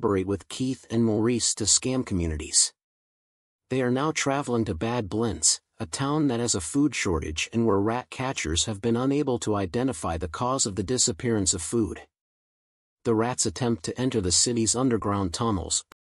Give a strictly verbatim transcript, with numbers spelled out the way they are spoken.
collaborate with Keith and Maurice to scam communities. They are now traveling to Bad Blintz, a town that has a food shortage and where rat catchers have been unable to identify the cause of the disappearance of food. The rats attempt to enter the city's underground tunnels,